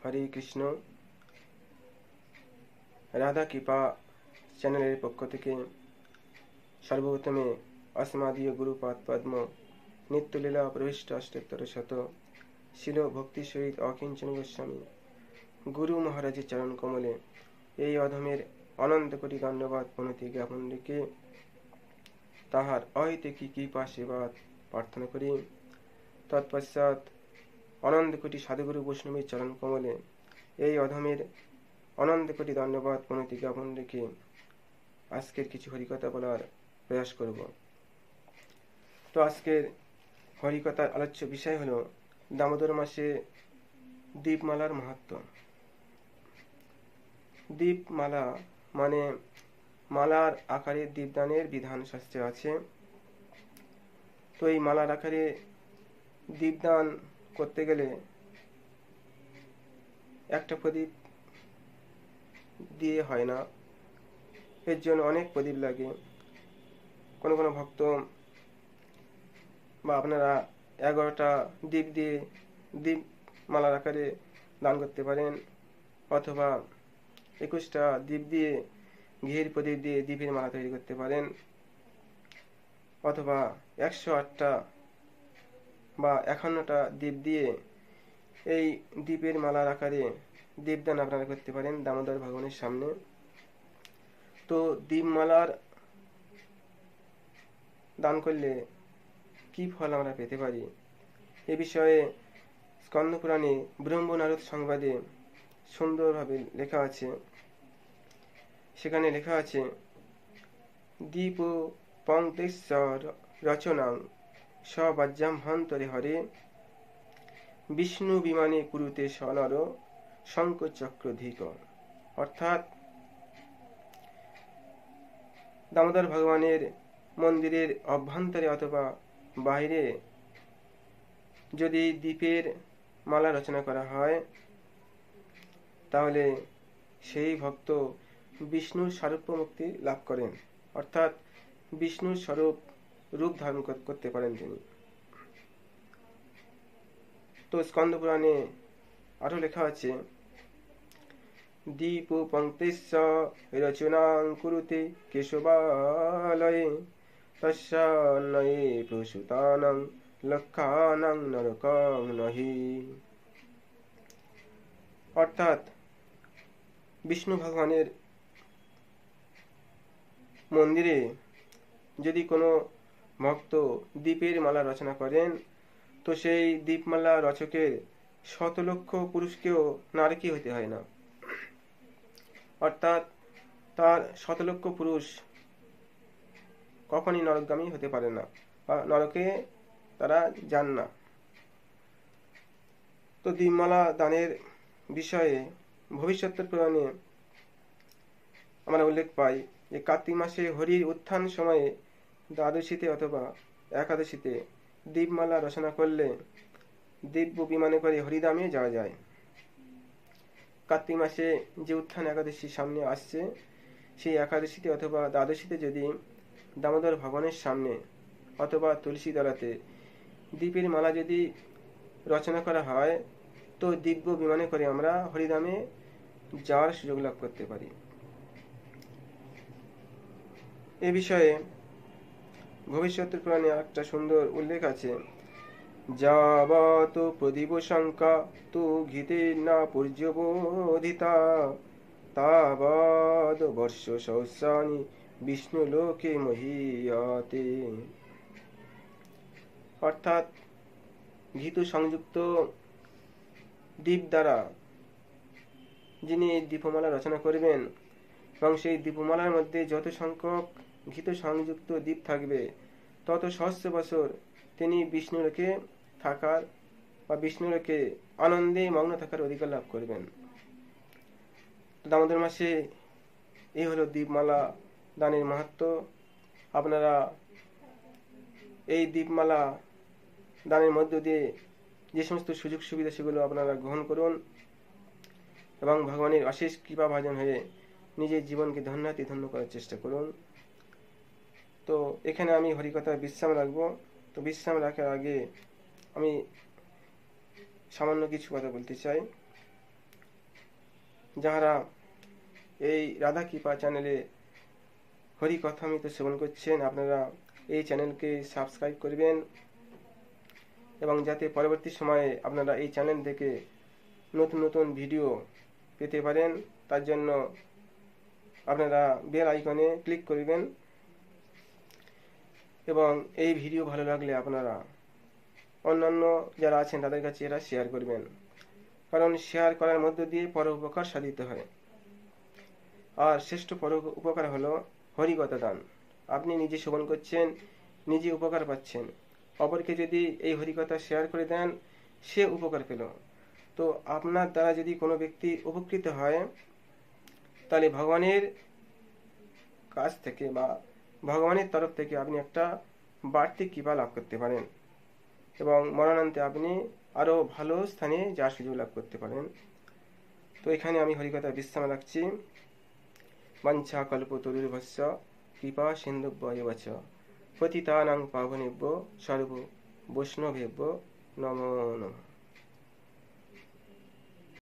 হরে কৃষ্ণ। রাধা কৃপা চ্যানেলের পক্ষ থেকে সর্বপ্রথমে আসমাদীয় গুরুপাদ পদ্ম নিত্যলীলা প্রবিষ্ট অষ্টোত্তর শত শিল ভক্তি সহিত অকিঞ্চন গোস্বামী গুরু মহারাজের চরণ কমলে এই অধমের অনন্ত কোটি দণ্ডবাদ প্রণতি জ্ঞাপন রেখে তাহার অহেতুকী কৃপা সেবা প্রার্থনা করি। তৎপশ্চাৎ অনন্ত কোটি সাধুগুরু বৈষ্ণবীর চরণ কমলে এই অধমের অনন্ত কোটি দণ্ডবাদ প্রণতি জ্ঞাপন রেখে আজকের কিছু হরিকথা বলার প্রয়াস করব। তো আজকের হরিকথার আলোচ্য বিষয় হলো দামোদর মাসে দীপমালার মাহাত্ম্য। দীপমালা মানে মালার আকারে দীপদানের বিধান শাস্ত্রে আছে। তো এই মালার আকারে দীপদান করতে গেলে একটা প্রদীপ দিয়ে হয় না, এর জন্য অনেক প্রদীপ লাগে। কোনো কোনো ভক্ত বা আপনারা 11টা দীপ দিয়ে দীপ মালার আকারে দান করতে পারেন, অথবা 21টা দীপ দিয়ে ঘির প্রদীপ দিয়ে দীপের মালা তৈরি করতে পারেন, অথবা 108টা বা 51টা দীপ দিয়ে এই দীপের মালার আকারে দীপদান আপনারা করতে পারেন দামোদর ভগবানের সামনে। তো দীপমালার দান করলে কি ফল আমরা পেতে পারি, এ বিষয়ে স্কন্দ পুরাণে ব্রহ্ম নারদ সংবাদে সুন্দরভাবে লেখা আছে। সেখানে লেখা আছে, দীপ পঙ্ক্তেশ্বর রচনাং সবাজ্যাভ্যন্তরে হরে বিষ্ণু বিমানে কুরুতে সনর শঙ্খ চক্রধিক। অর্থাৎ দামোদর ভগবানের মন্দিরের অভ্যন্তরে অথবা বাইরে যদি দীপের মালা রচনা করা হয়, তাহলে সেই ভক্ত বিষ্ণুর স্বরূপ মুক্তি লাভ করেন, অর্থাৎ বিষ্ণুর স্বরূপ রূপ ধারণ করতে পারেন তিনি। তো স্কন্দ পুরাণে আরো লেখা আছে, দীপ পঙ্ক্তেশ্চ রচনাং কুরুতে কেশবালয়ে তস্যান্নয়ে প্রসূতানাং লক্ষানাং নরকং নহি। অর্থাৎ বিষ্ণু ভগবানের মন্দিরে যদি কোনো ভক্ত দীপের মালা রচনা করেন, তো সেই দীপমালা রচকের 100 লক্ষ পুরুষকেও নারকী হতে হয় না। অর্থাৎ তার 100 লক্ষ পুরুষ কখনই নরকগামী হতে পারে না বা নরকে তারা যান না। তো দীপমালা দানের বিষয়ে ভবিষ্যতের পুরাণে আমরা উল্লেখ পাই যে কার্তিক মাসে হরির উত্থান সময়ে দ্বাদশীতে অথবা একাদশীতে দীপমালা রচনা করলে দিব্য বিমানে করে হরিধামে যাওয়া যায়। কার্তিক মাসে যে উত্থান একাদশী সামনে আসছে, সেই একাদশীতে অথবা দ্বাদশীতে যদি দামোদর ভগবানের সামনে অথবা তুলসী তলাতে দীপের মালা যদি রচনা করা হয়, তো দিব্য বিমানে করে আমরা হরিধামে যাওয়ার সুযোগ লাভ করতে পারি। এ বিষয়ে ভবিষ্যতের পুরাণে একটা সুন্দর উল্লেখ আছে, যাবত প্রদীপ শঙ্কা তু ঘিতে না পর্যবোধিতা তাবদ বর্ষ সহস্রাণি বিষ্ণু লোকে মহীয়তে। অর্থাৎ ঘিতু সংযুক্ত দীপ দ্বারা যিনি দীপমালা রচনা করবেন এবং সেই দীপমালার মধ্যে যত সংখ্যক ঘিতু সংযুক্ত দীপ থাকবে, তত সহস্র বছর তিনি বিষ্ণুলোকে থাকার বা বিষ্ণুলোকে আনন্দে মগ্ন থাকার অধিকার লাভ করবেন। দামোদর মাসে এই হলো দীপমালা দানের মাহাত্ম্য। আপনারা এই দীপমালা দানের মধ্য দিয়ে যে সমস্ত সুযোগ সুবিধা সেগুলো আপনারা গ্রহণ করুন এবং ভগবানের অশেষ কৃপা ভাজন হয়ে নিজের জীবনকে ধন্যাতি ধন্য করার চেষ্টা করুন। তো এখানে আমি হরিকথায় বিশ্রাম রাখবো। তো বিশ্রাম রাখার আগে আমি সামান্য কিছু কথা বলতে চাই। যাহারা এই রাধা কৃপা চ্যানেলে হরি কথামৃত শ্রবণ করছেন, আপনারা এই চ্যানেলকে সাবস্ক্রাইব করবেন এবং যাতে পরবর্তী সময়ে আপনারা এই চ্যানেল থেকে নতুন নতুন ভিডিও পেতে পারেন, তার জন্য আপনারা বেল আইকনে ক্লিক করবেন। এবং এই ভিডিও ভালো লাগলে আপনারা অন্যান্য যারা আছেন তাদের কাছে এরা শেয়ার করবেন, কারণ শেয়ার করার মধ্য দিয়ে পরোপকার সাধিত হয়। আর শ্রেষ্ঠ উপকার হলো হরিকথা দান। আপনি নিজে শ্রবণ করছেন, নিজে উপকার পাচ্ছেন, অপরকে যদি এই হরিকথা শেয়ার করে দেন, সে উপকার পেল। তো আপনার দ্বারা যদি কোনো ব্যক্তি উপকৃত হয়, তাহলে ভগবানের কাছ থেকে বা ভগবানের তরফ থেকে আপনি একটা বাড়তি কৃপা লাভ করতে পারেন এবং মরণান্তে আপনি আরও ভালো স্থানে যাওয়ার সুযোগ লাভ করতে পারেন। তো এখানে আমি হরিকথা বিশ্রাম রাখছি। বাঞ্ছা কল্পতরুর্ভস্য কৃপা সিন্ধুভ্যেব চ পতিতানাং পাবনেভ্যো সর্ব বৈষ্ণবেভ্যো নমো নমঃ।